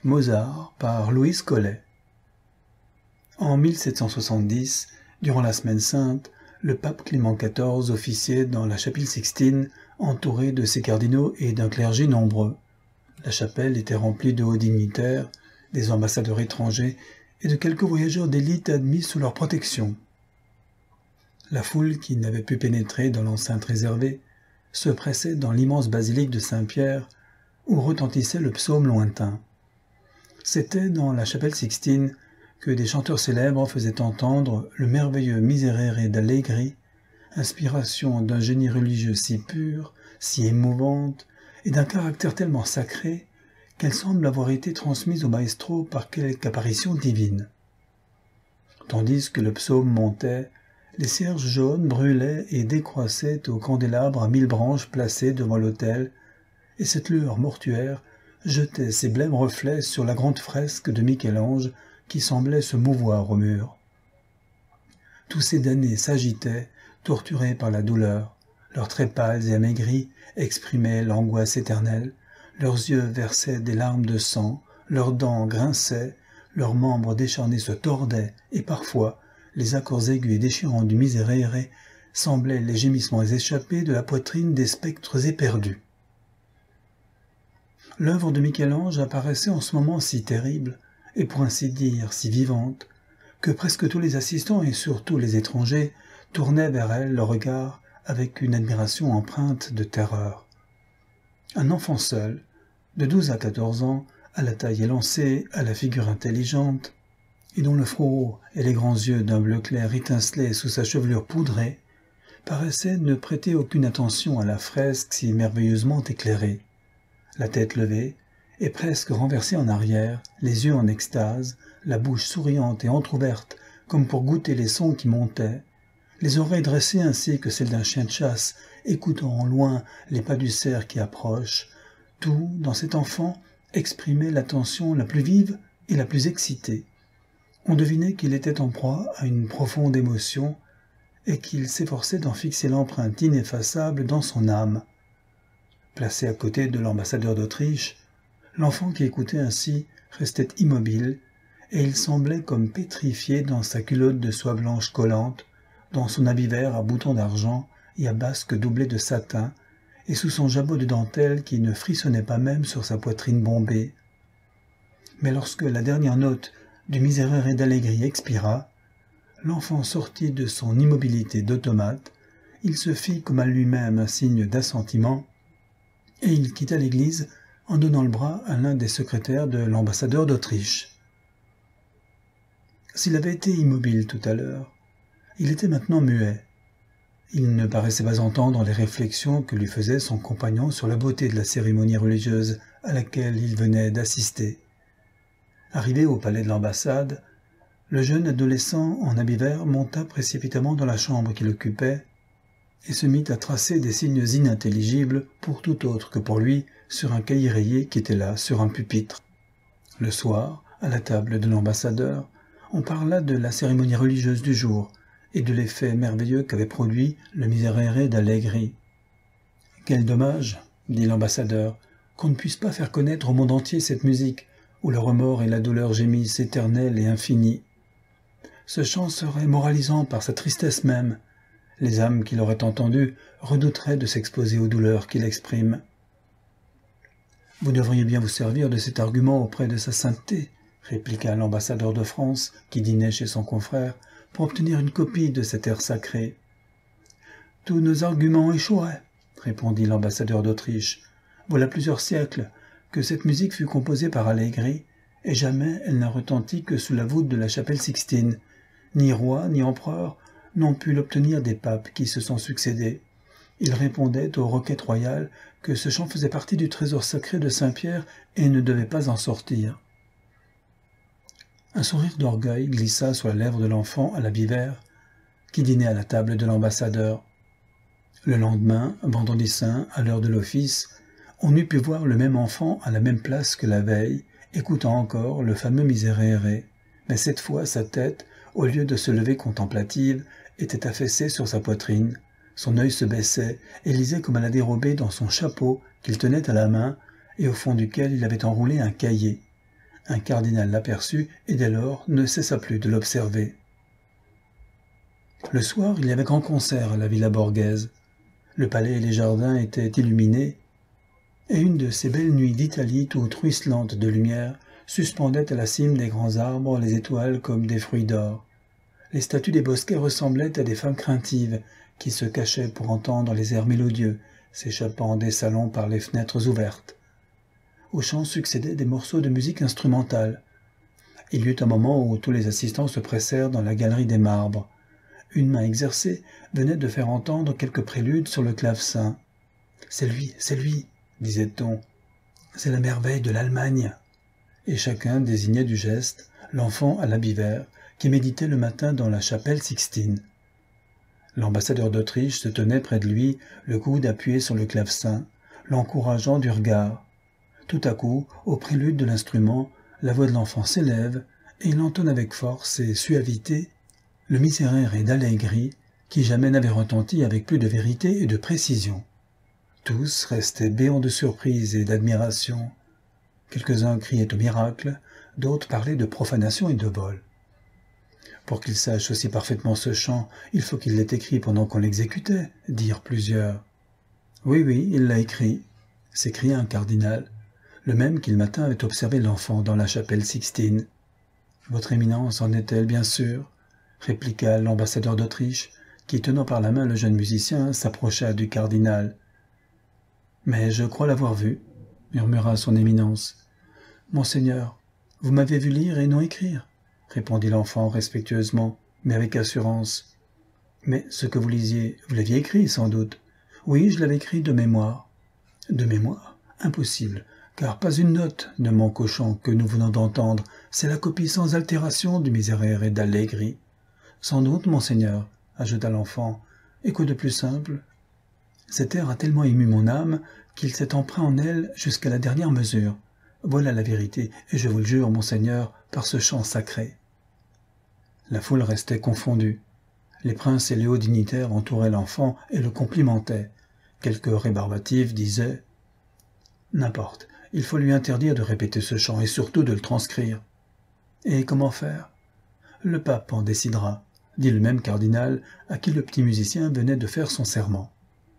Mozart par Louise Collet. En 1770, durant la Semaine sainte, le pape Clément XIV officiait dans la chapelle Sixtine, entouré de ses cardinaux et d'un clergé nombreux. La chapelle était remplie de hauts dignitaires, des ambassadeurs étrangers et de quelques voyageurs d'élite admis sous leur protection. La foule qui n'avait pu pénétrer dans l'enceinte réservée se pressait dans l'immense basilique de Saint-Pierre, où retentissait le psaume lointain. C'était dans la chapelle Sixtine que des chanteurs célèbres faisaient entendre le merveilleux Miserere d'Allegri, inspiration d'un génie religieux si pur, si émouvante, et d'un caractère tellement sacré qu'elle semble avoir été transmise au maestro par quelque apparition divine. Tandis que le psaume montait, les cierges jaunes brûlaient et décroissaient au candélabre à 1000 branches placées devant l'autel, et cette lueur mortuaire jetait ses blêmes reflets sur la grande fresque de Michel-Ange qui semblait se mouvoir au mur. Tous ces damnés s'agitaient, torturés par la douleur. Leurs traits pâles et amaigris exprimaient l'angoisse éternelle, leurs yeux versaient des larmes de sang, leurs dents grinçaient, leurs membres décharnés se tordaient, et parfois, les accords aigus et déchirants du Miserere semblaient les gémissements échappés de la poitrine des spectres éperdus. L'œuvre de Michel-Ange apparaissait en ce moment si terrible, et pour ainsi dire si vivante, que presque tous les assistants et surtout les étrangers tournaient vers elle le regard avec une admiration empreinte de terreur. Un enfant seul, de 12 à 14 ans, à la taille élancée, à la figure intelligente, et dont le front et les grands yeux d'un bleu clair étincelaient sous sa chevelure poudrée, paraissait ne prêter aucune attention à la fresque si merveilleusement éclairée. La tête levée, et presque renversée en arrière, les yeux en extase, la bouche souriante et entr'ouverte comme pour goûter les sons qui montaient, les oreilles dressées ainsi que celles d'un chien de chasse, écoutant en loin les pas du cerf qui approche, tout, dans cet enfant, exprimait l'attention la plus vive et la plus excitée. On devinait qu'il était en proie à une profonde émotion et qu'il s'efforçait d'en fixer l'empreinte ineffaçable dans son âme. Placé à côté de l'ambassadeur d'Autriche, l'enfant qui écoutait ainsi restait immobile, et il semblait comme pétrifié dans sa culotte de soie blanche collante, dans son habit vert à boutons d'argent et à basque doublée de satin, et sous son jabot de dentelle qui ne frissonnait pas même sur sa poitrine bombée. Mais lorsque la dernière note du Miserere d'Allegri expira, l'enfant sortit de son immobilité d'automate, il se fit comme à lui-même un signe d'assentiment, et il quitta l'église en donnant le bras à l'un des secrétaires de l'ambassadeur d'Autriche. S'il avait été immobile tout à l'heure, il était maintenant muet. Il ne paraissait pas entendre les réflexions que lui faisait son compagnon sur la beauté de la cérémonie religieuse à laquelle il venait d'assister. Arrivé au palais de l'ambassade, le jeune adolescent en habit vert monta précipitamment dans la chambre qu'il occupait et se mit à tracer des signes inintelligibles pour tout autre que pour lui sur un cahier rayé qui était là, sur un pupitre. Le soir, à la table de l'ambassadeur, on parla de la cérémonie religieuse du jour et de l'effet merveilleux qu'avait produit le Miserere d'Allegri. « Quel dommage, dit l'ambassadeur, qu'on ne puisse pas faire connaître au monde entier cette musique, où le remords et la douleur gémissent éternels et infinis. Ce chant serait moralisant par sa tristesse même. Les âmes qui l'auraient entendu redouteraient de s'exposer aux douleurs qu'il exprime. Vous devriez bien vous servir de cet argument auprès de sa sainteté, répliqua l'ambassadeur de France, qui dînait chez son confrère, pour obtenir une copie de cet air sacré. Tous nos arguments échoueraient, répondit l'ambassadeur d'Autriche. Voilà plusieurs siècles que cette musique fut composée par Allegri, et jamais elle n'a retenti que sous la voûte de la chapelle Sixtine. Ni roi, ni empereur n'ont pu l'obtenir des papes qui se sont succédés. Il répondait aux requêtes royales que ce chant faisait partie du trésor sacré de Saint-Pierre et ne devait pas en sortir. Un sourire d'orgueil glissa sur la lèvre de l'enfant à l'habit vert, qui dînait à la table de l'ambassadeur. Le lendemain, vendredi saint, à l'heure de l'office, on eût pu voir le même enfant à la même place que la veille, écoutant encore le fameux Miserere, mais cette fois sa tête, au lieu de se lever contemplative, était affaissée sur sa poitrine. Son œil se baissait et lisait comme à la dérobée dans son chapeau qu'il tenait à la main et au fond duquel il avait enroulé un cahier. Un cardinal l'aperçut et dès lors ne cessa plus de l'observer. Le soir, il y avait grand concert à la Villa Borghese. Le palais et les jardins étaient illuminés, et une de ces belles nuits d'Italie toute ruisselante de lumière suspendait à la cime des grands arbres les étoiles comme des fruits d'or. Les statues des bosquets ressemblaient à des femmes craintives qui se cachaient pour entendre les airs mélodieux s'échappant des salons par les fenêtres ouvertes. Aux chants succédaient des morceaux de musique instrumentale. Il y eut un moment où tous les assistants se pressèrent dans la galerie des marbres. Une main exercée venait de faire entendre quelques préludes sur le clavecin. « C'est lui !» disait-on. « C'est la merveille de l'Allemagne !» Et chacun désignait du geste l'enfant à l'habit vert qui méditait le matin dans la chapelle Sixtine. L'ambassadeur d'Autriche se tenait près de lui, le coude appuyé sur le clavecin, l'encourageant du regard. Tout à coup, au prélude de l'instrument, la voix de l'enfant s'élève et il entonne avec force et suavité le Miserere d'Allegri qui jamais n'avait retenti avec plus de vérité et de précision. Tous restaient béants de surprise et d'admiration. Quelques-uns criaient au miracle, d'autres parlaient de profanation et de vol. Pour qu'il sache aussi parfaitement ce chant, il faut qu'il l'ait écrit pendant qu'on l'exécutait, dirent plusieurs. Oui, il l'a écrit, s'écria un cardinal, le même qui le matin avait observé l'enfant dans la chapelle Sixtine. Votre éminence en est-elle bien sûre, répliqua l'ambassadeur d'Autriche, qui, tenant par la main le jeune musicien, s'approcha du cardinal. Mais je crois l'avoir vu, murmura son éminence. Monseigneur, vous m'avez vu lire et non écrire, répondit l'enfant respectueusement, mais avec assurance. Mais ce que vous lisiez, vous l'aviez écrit sans doute. Oui, je l'avais écrit de mémoire. De mémoire? Impossible, car pas une note ne manque au chant que nous venons d'entendre. C'est la copie sans altération du Miserere d'Allegri. Sans doute, monseigneur, ajouta l'enfant, et quoi de plus simple? Cet air a tellement ému mon âme qu'il s'est empreint en elle jusqu'à la dernière mesure. Voilà la vérité, et je vous le jure, monseigneur, par ce chant sacré. La foule restait confondue. Les princes et les hauts dignitaires entouraient l'enfant et le complimentaient. Quelques rébarbatifs disaient « N'importe, il faut lui interdire de répéter ce chant et surtout de le transcrire. » Et comment faire? Le pape en décidera, dit le même cardinal à qui le petit musicien venait de faire son serment.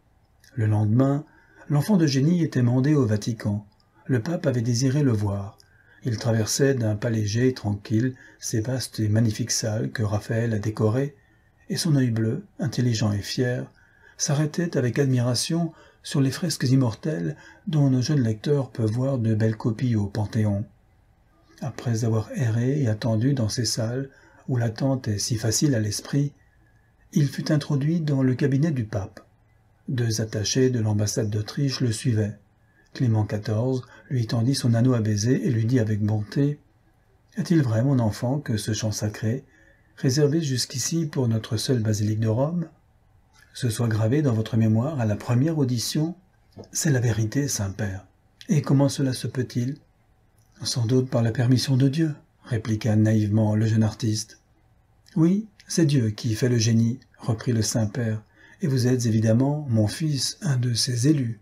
Le lendemain, l'enfant de génie était mandé au Vatican. Le pape avait désiré le voir. Il traversait d'un pas léger et tranquille ces vastes et magnifiques salles que Raphaël a décorées, et son œil bleu, intelligent et fier, s'arrêtait avec admiration sur les fresques immortelles dont nos jeunes lecteurs peuvent voir de belles copies au Panthéon. Après avoir erré et attendu dans ces salles, où l'attente est si facile à l'esprit, il fut introduit dans le cabinet du pape. 2 attachés de l'ambassade d'Autriche le suivaient. Clément XIV lui tendit son anneau à baiser et lui dit avec bonté « Est-il vrai, mon enfant, que ce chant sacré, réservé jusqu'ici pour notre seule basilique de Rome, se soit gravé dans votre mémoire à la première audition? C'est la vérité, Saint-Père. Et comment cela se peut-il? Sans doute par la permission de Dieu, répliqua naïvement le jeune artiste. Oui, c'est Dieu qui fait le génie, reprit le Saint-Père, et vous êtes évidemment, mon fils, un de ses élus.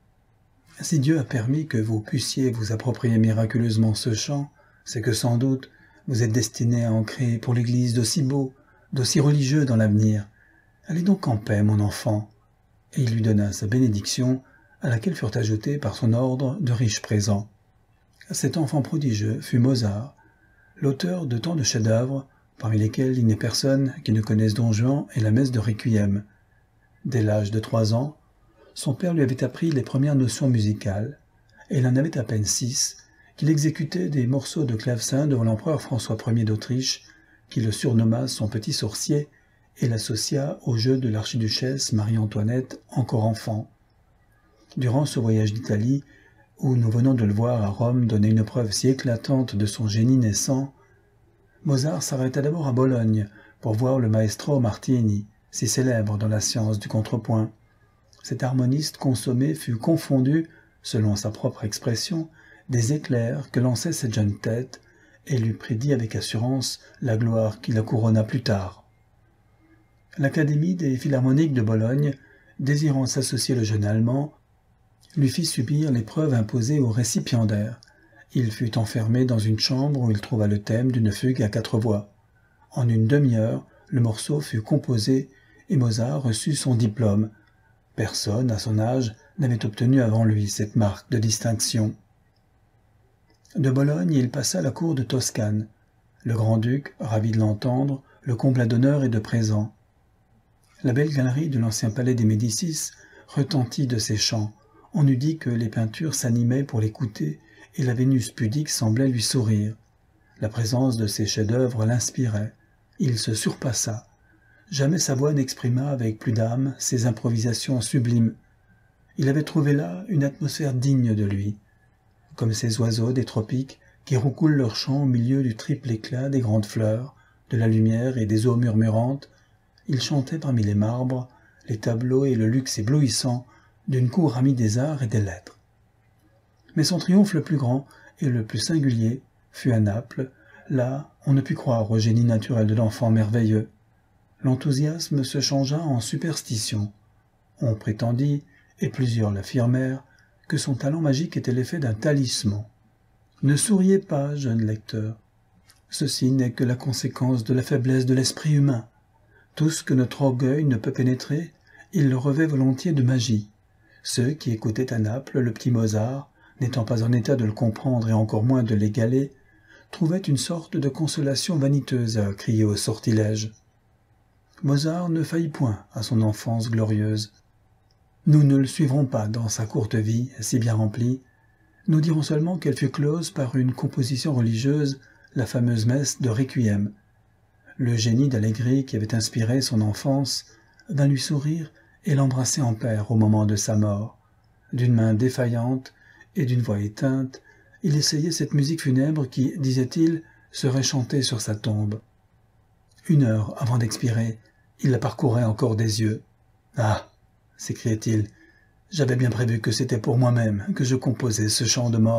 Si Dieu a permis que vous puissiez vous approprier miraculeusement ce chant, c'est que sans doute vous êtes destiné à en créer pour l'Église d'aussi beau, d'aussi religieux dans l'avenir. Allez donc en paix, mon enfant. Et il lui donna sa bénédiction, à laquelle furent ajoutés par son ordre de riches présents. Cet enfant prodigieux fut Mozart, l'auteur de tant de chefs-d'œuvre, parmi lesquels il n'est personne qui ne connaisse Don Juan et la messe de Requiem. Dès l'âge de 3 ans, son père lui avait appris les premières notions musicales, et il en avait à peine 6, qu'il exécutait des morceaux de clavecin devant l'empereur François Ier d'Autriche, qui le surnomma son petit sorcier et l'associa au jeu de l'archiduchesse Marie-Antoinette, encore enfant. Durant ce voyage d'Italie, où nous venons de le voir à Rome donner une preuve si éclatante de son génie naissant, Mozart s'arrêta d'abord à Bologne pour voir le maestro Martini, si célèbre dans la science du contrepoint. Cet harmoniste consommé fut confondu, selon sa propre expression, des éclairs que lançait cette jeune tête, et lui prédit avec assurance la gloire qui la couronna plus tard. L'Académie des Philharmoniques de Bologne, désirant s'associer le jeune Allemand, lui fit subir l'épreuve imposée au récipiendaire, Il fut enfermé dans une chambre où il trouva le thème d'une fugue à 4 voix. En une demi-heure, le morceau fut composé et Mozart reçut son diplôme. Personne, à son âge, n'avait obtenu avant lui cette marque de distinction. De Bologne, il passa à la cour de Toscane. Le grand-duc, ravi de l'entendre, le combla d'honneurs et de présents. La belle galerie de l'ancien palais des Médicis retentit de ses chants. On eût dit que les peintures s'animaient pour l'écouter et la Vénus pudique semblait lui sourire. La présence de ces chefs-d'œuvre l'inspirait. Il se surpassa. Jamais sa voix n'exprima avec plus d'âme ses improvisations sublimes. Il avait trouvé là une atmosphère digne de lui, comme ces oiseaux des tropiques qui roucoulent leur chant au milieu du triple éclat des grandes fleurs, de la lumière et des eaux murmurantes. Il chantait parmi les marbres, les tableaux et le luxe éblouissant d'une cour amie des arts et des lettres. Mais son triomphe le plus grand et le plus singulier fut à Naples. Là, on ne put croire au génie naturel de l'enfant merveilleux. L'enthousiasme se changea en superstition. On prétendit, et plusieurs l'affirmèrent, que son talent magique était l'effet d'un talisman. Ne souriez pas, jeune lecteur. Ceci n'est que la conséquence de la faiblesse de l'esprit humain. Tout ce que notre orgueil ne peut pénétrer, il le revêt volontiers de magie. Ceux qui écoutaient à Naples le petit Mozart, n'étant pas en état de le comprendre et encore moins de l'égaler, trouvaient une sorte de consolation vaniteuse à crier au sortilège. Mozart ne faillit point à son enfance glorieuse. Nous ne le suivrons pas dans sa courte vie si bien remplie. Nous dirons seulement qu'elle fut close par une composition religieuse, la fameuse messe de Requiem. Le génie d'Allegri qui avait inspiré son enfance vint lui sourire et l'embrasser en père au moment de sa mort. D'une main défaillante et d'une voix éteinte, il essayait cette musique funèbre qui, disait-il, serait chantée sur sa tombe. 1 heure avant d'expirer, il la parcourait encore des yeux. « Ah !» s'écriait-il, « j'avais bien prévu que c'était pour moi-même que je composais ce chant de mort. »